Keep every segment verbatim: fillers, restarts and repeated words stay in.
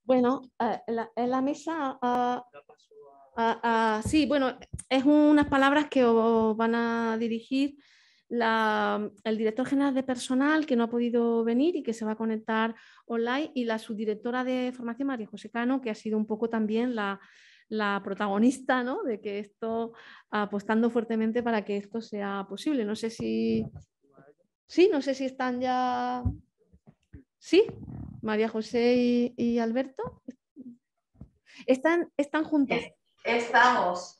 Bueno, eh, la, en la mesa, ah, ah, ah, sí, bueno, es unas palabras que os van a dirigir la- el director general de personal que no ha podido venir y que se va a conectar online, y la subdirectora de formación, María José Cano, que ha sido un poco también la, la protagonista, ¿no? De que esto, apostando fuertemente para que esto sea posible. No sé si, sí, no sé si están ya, sí, María José y, y Alberto. Están, están juntos. Es- Estamos,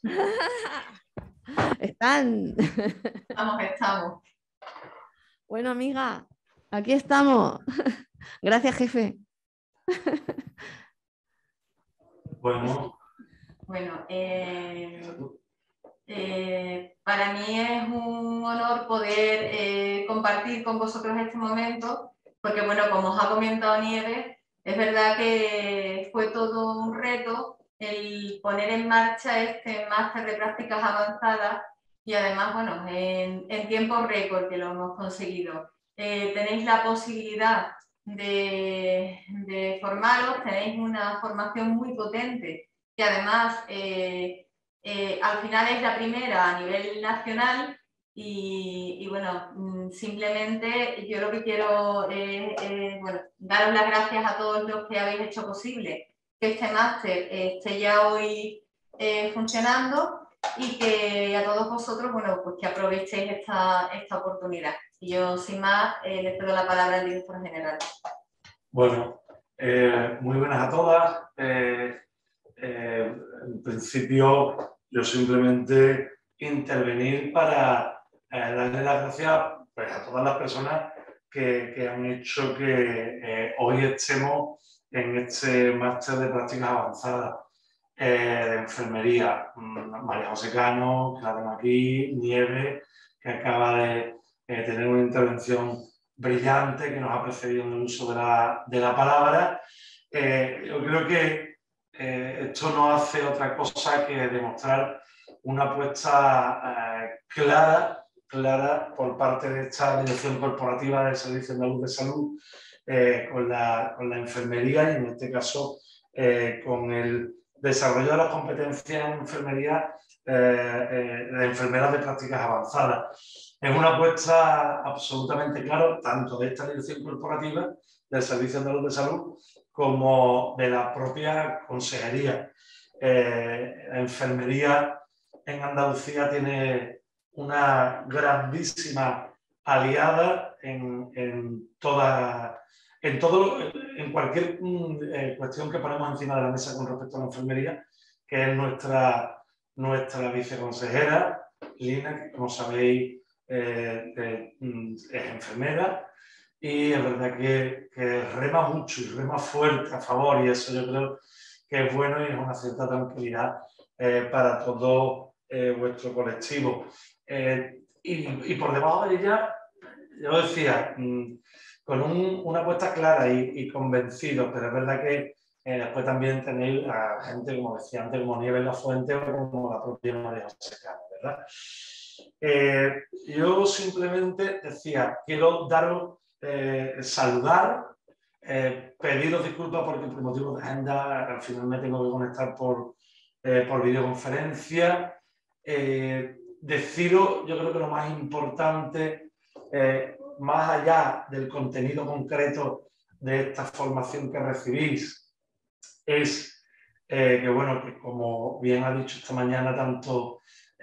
Están. estamos, estamos. Bueno, amiga, aquí estamos. Gracias, jefe. Bueno, Bueno, eh, eh, para mí es un honor poder eh, compartir con vosotros este momento, porque bueno, como os ha comentado Nieves, es verdad que fue todo un reto el poner en marcha este máster de prácticas avanzadas y además, bueno, en, en tiempo récord que lo hemos conseguido. Eh, tenéis la posibilidad de, de formaros, tenéis una formación muy potente que además eh, eh, al final es la primera a nivel nacional y, y bueno, simplemente yo lo que quiero es eh, bueno, daros las gracias a todos los que habéis hecho posible que este máster esté ya hoy eh, funcionando y que a todos vosotros, bueno, pues que aprovechéis esta, esta oportunidad. Y yo, sin más, eh, les cedo la palabra al director general. bueno, eh, muy buenas a todas. Eh, eh, en principio, yo simplemente intervenir para eh, darle las gracias pues, a todas las personas que, que han hecho que eh, hoy estemos en este máster de prácticas avanzadas eh, de enfermería. María José Cano, que la tengo aquí, Nieves, que acaba de eh, tener una intervención brillante, que nos ha precedido en el uso de la, de la palabra. Eh, yo creo que eh, esto no hace otra cosa que demostrar una apuesta eh, clara, clara por parte de esta dirección corporativa del Servicio Andaluz de Salud eh, con, la, con la enfermería y en este caso eh, con el desarrollo de las competencias en enfermería eh, eh, de enfermeras de prácticas avanzadas. Es una apuesta absolutamente clara, tanto de esta dirección corporativa del Servicio Andaluz de Salud como de la propia consejería. Eh, la enfermería en Andalucía tiene una grandísima aliada en, en, toda, en, todo, en cualquier eh, cuestión que ponemos encima de la mesa con respecto a la enfermería, que es nuestra, nuestra viceconsejera, Lina, que como sabéis eh, eh, es enfermera, y es verdad que, que rema mucho y rema fuerte a favor, y eso yo creo que es bueno y es una cierta tranquilidad eh, para todo eh, vuestro colectivo. Eh, y, y por debajo de ella, yo decía, mmm, con un, una apuesta clara y, y convencido, pero es verdad que eh, después también tenéis a gente, como decía antes, como Nieves Lafuente o como la propia María José Cano, ¿verdad? Eh, yo simplemente decía, quiero daros Eh, saludar, eh, pediros disculpas porque por motivos de agenda al final me tengo que conectar por, eh, por videoconferencia. Eh, deciros, yo creo que lo más importante, eh, más allá del contenido concreto de esta formación que recibís, es eh, que, bueno, que como bien ha dicho esta mañana tanto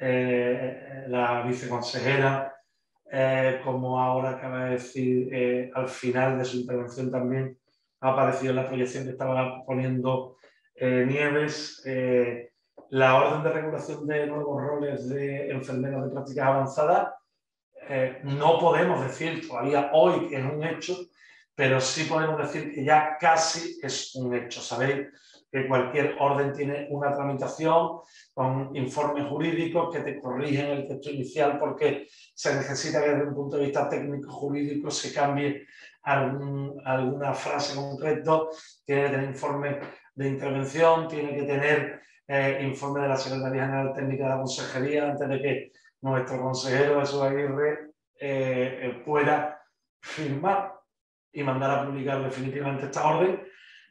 eh, la viceconsejera, Eh, como ahora acaba de decir eh, al final de su intervención también ha aparecido en la proyección que estaba poniendo eh, Nieves, eh, la orden de regulación de nuevos roles de enfermeras de prácticas avanzadas. Eh, no podemos decir todavía hoy que es un hecho, pero sí podemos decir que ya casi es un hecho. Sabéis que cualquier orden tiene una tramitación con informes jurídicos que te corrigen el texto inicial porque se necesita que desde un punto de vista técnico-jurídico se cambie algún, alguna frase concreta, tiene que tener informe de intervención, tiene que tener eh, informe de la Secretaría General Técnica de la Consejería antes de que nuestro consejero Jesús Aguirre eh, pueda firmar y mandar a publicar definitivamente esta orden.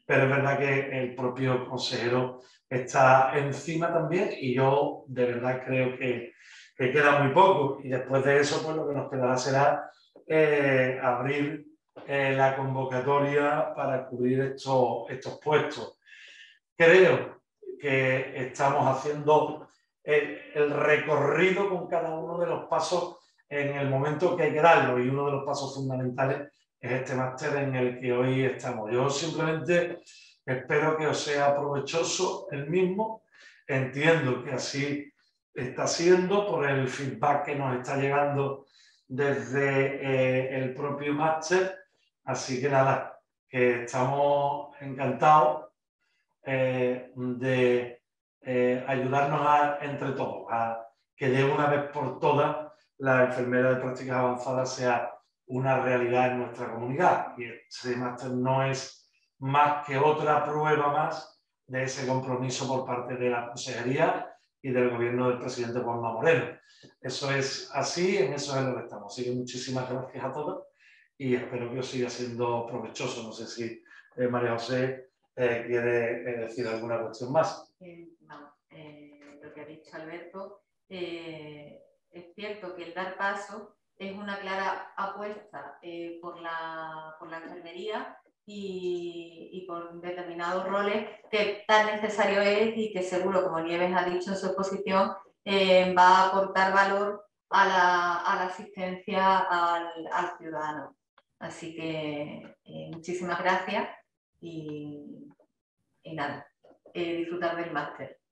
pero es verdad que el propio consejero está encima también y yo de verdad creo que, que queda muy poco y después de eso pues lo que nos quedará será eh, abrir eh, la convocatoria para cubrir estos, estos puestos. Creo que estamos haciendo el, el recorrido con cada uno de los pasos en el momento que hay que darlo y uno de los pasos fundamentales es este máster en el que hoy estamos. Yo simplemente espero que os sea provechoso el mismo. Entiendo que así está siendo por el feedback que nos está llegando desde eh, el propio máster. Así que nada, que estamos encantados eh, de eh, ayudarnos a, entre todos a que de una vez por todas la enfermera de prácticas avanzadas sea una realidad en nuestra comunidad. Y este máster no es más que otra prueba más de ese compromiso por parte de la Consejería y del gobierno del presidente Juanma Moreno. Eso es así, en eso es lo que estamos. Así que muchísimas gracias a todos y espero que os siga siendo provechoso. No sé si eh, María José eh, quiere eh, decir alguna cuestión más. Eh, no, eh, lo que ha dicho Alberto, eh, es cierto que el dar paso es una clara apuesta eh, por, la, por la enfermería y, y por determinados roles que tan necesario es y que seguro, como Nieves ha dicho en su exposición, eh, va a aportar valor a la, a la asistencia al, al ciudadano. Así que eh, muchísimas gracias y, y nada, eh, disfrutar del máster.